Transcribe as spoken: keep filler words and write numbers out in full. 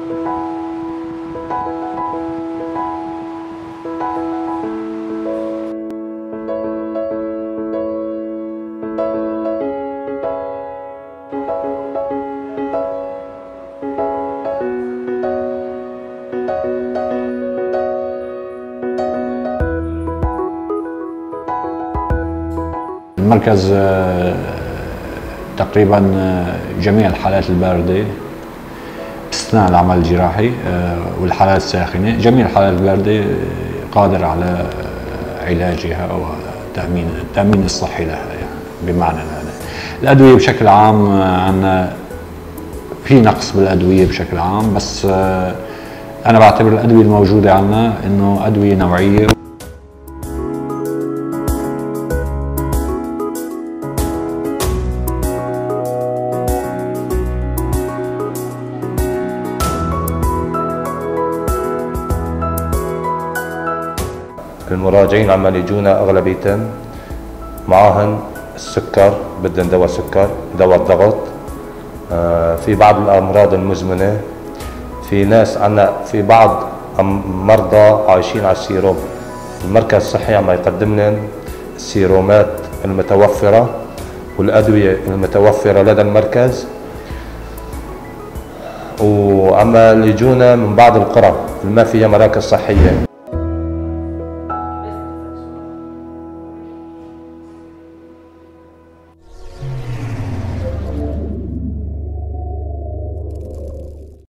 المركز تقريبا جميع الحالات الباردة باستثناء العمل الجراحي والحالات الساخنة، جميع الحالات الباردة قادر على علاجها وتأمين التأمين الصحي لها، يعني بمعنى هذا. الأدوية بشكل عام عندنا في نقص بالأدوية بشكل عام، بس أنا بعتبر الأدوية الموجودة عندنا إنه أدوية نوعية. المراجعين عم يجونا اغلبيتهم معاهن السكر، بدهم دواء سكر، دواء الضغط، آه في بعض الامراض المزمنه، في ناس عنا في بعض مرضى عايشين على السيروم. المركز الصحي عم يقدم لهم السيرومات المتوفره والادويه المتوفره لدى المركز، وعم يجونا من بعض القرى اللي ما فيها مراكز صحيه.